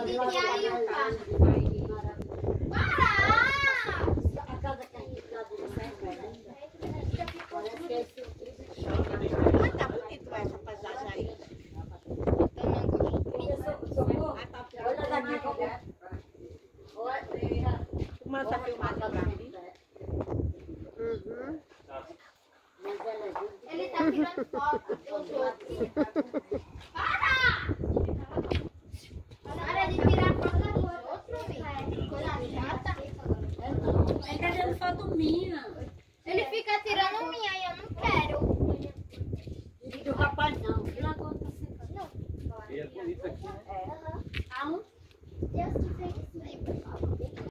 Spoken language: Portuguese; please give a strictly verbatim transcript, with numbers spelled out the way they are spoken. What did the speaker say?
E aí o pai? Para! A casa que a gente tá do certo, né? Ah, tá bonito essa paisagem aí. Olha daqui, Mas essa filmagem pra mim. Uhum. ele tá tirando foto dos outros. Para! Para de tirar foto dos outros, filho. Coisa chata. Ele tá tirando foto minha.